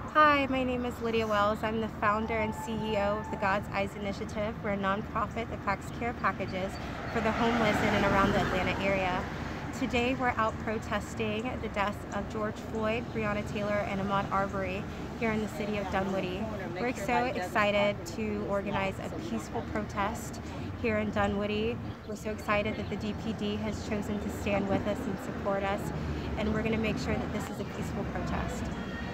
Hi, my name is Lydia Wells. I'm the founder and CEO of the God's Eyes Initiative. We're a nonprofit that packs care packages for the homeless in and around the Atlanta area. Today we're out protesting the deaths of George Floyd, Breonna Taylor, and Ahmaud Arbery here in the city of Dunwoody. We're so excited to organize a peaceful protest here in Dunwoody. We're so excited that the DPD has chosen to stand with us and support us, and we're going to make sure that this is a peaceful protest.